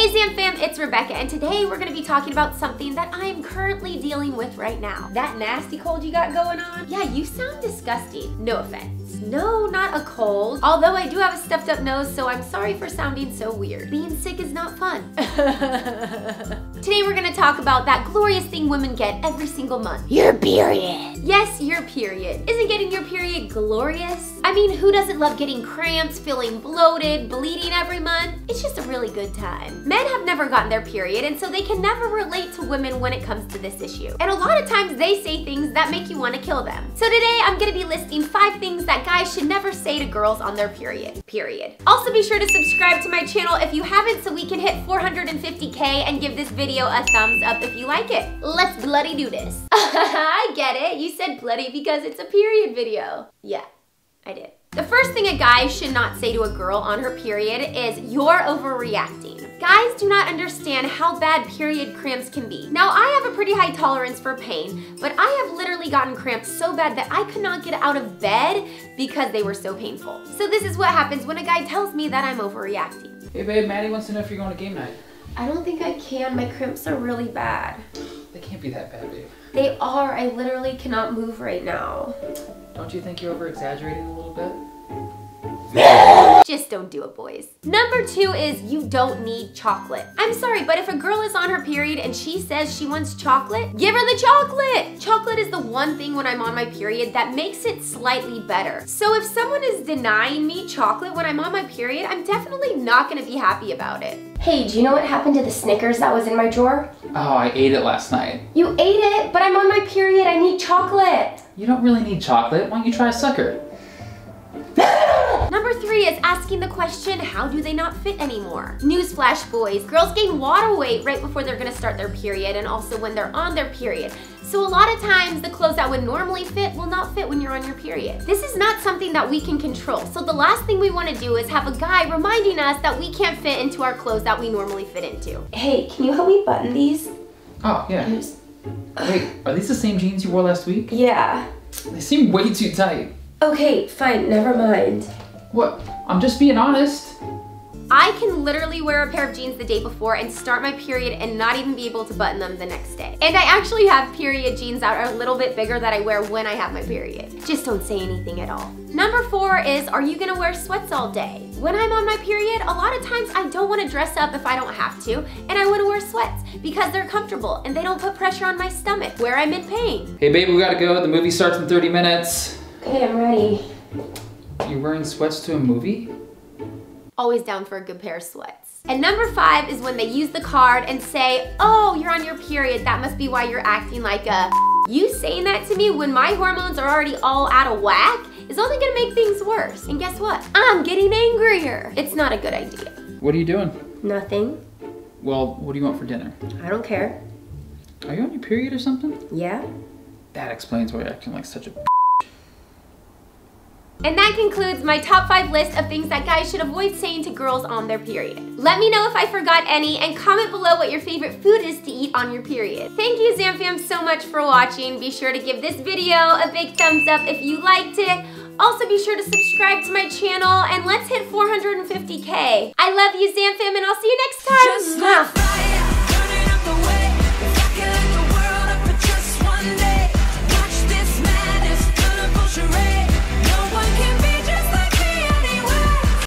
Hey Zamfam, it's Rebecca, and today we're gonna be talking about something that I am currently dealing with right now. That nasty cold you got going on? Yeah, you sound disgusting. No offense. No, not a cold. Although I do have a stuffed up nose, so I'm sorry for sounding so weird. Being sick is not fun. Today we're gonna talk about that glorious thing women get every single month. Your period. Yes, your period. Isn't getting your period glorious? I mean, who doesn't love getting cramps, feeling bloated, bleeding every month? It's just a really good time. Men have never gotten their period, and so they can never relate to women when it comes to this issue. And a lot of times they say things that make you want to kill them. So today I'm gonna be listing 5 things that guys should never say to girls on their period. Also be sure to subscribe to my channel if you haven't so we can hit 450K and give this video a thumbs up if you like it. Let's bloody do this. I get it. You said bloody because it's a period video. Yeah, I did. The first thing a guy should not say to a girl on her period is, "You're overreacting." Guys do not understand how bad period cramps can be. Now, I have a pretty high tolerance for pain, but I have literally gotten cramps so bad that I could not get out of bed because they were so painful. So this is what happens when a guy tells me that I'm overreacting. Hey babe, Maddie wants to know if you're going to game night. I don't think I can. My cramps are really bad. They can't be that bad, babe. They are. I literally cannot move right now. Don't you think you're over-exaggerating a little bit? Just don't do it, boys. Number 2 is you don't need chocolate. I'm sorry, but if a girl is on her period and she says she wants chocolate, give her the chocolate. Chocolate is the one thing when I'm on my period that makes it slightly better. So if someone is denying me chocolate when I'm on my period, I'm definitely not gonna be happy about it. Hey, do you know what happened to the Snickers that was in my drawer? Oh, I ate it last night. You ate it, but I'm on my period. I need chocolate. You don't really need chocolate. Why don't you try a sucker? Number 3 is asking the question, how do they not fit anymore? Newsflash, boys. Girls gain water weight right before they're gonna start their period and also when they're on their period. So a lot of times the clothes that would normally fit will not fit when you're on your period. This is not something that we can control. So the last thing we wanna do is have a guy reminding us that we can't fit into our clothes that we normally fit into. Hey, can you help me button these? Oh, yeah. Wait, are these the same jeans you wore last week? Yeah. They seem way too tight. Okay, fine, never mind. What? I'm just being honest. I can literally wear a pair of jeans the day before and start my period and not even be able to button them the next day. And I actually have period jeans that are a little bit bigger that I wear when I have my period. Just don't say anything at all. Number 4 is, are you gonna wear sweats all day? When I'm on my period, a lot of times I don't wanna dress up if I don't have to, and I wanna wear sweats because they're comfortable and they don't put pressure on my stomach where I'm in pain. Hey babe, we gotta go. The movie starts in 30 minutes. Okay, I'm ready. You're wearing sweats to a movie? Always down for a good pair of sweats. And number 5 is when they use the card and say, oh, you're on your period, that must be why you're acting like a. You saying that to me when my hormones are already all out of whack is only gonna make things worse. And guess what? I'm getting angrier. It's not a good idea. What are you doing? Nothing. Well, what do you want for dinner? I don't care. Are you on your period or something? Yeah. That explains why you're acting like such a. And that concludes my top 5 list of things that guys should avoid saying to girls on their period. Let me know if I forgot any and comment below what your favorite food is to eat on your period. Thank you Zamfam so much for watching. Be sure to give this video a big thumbs up if you liked it. Also be sure to subscribe to my channel and let's hit 450K. I love you Zamfam and I'll see you next time.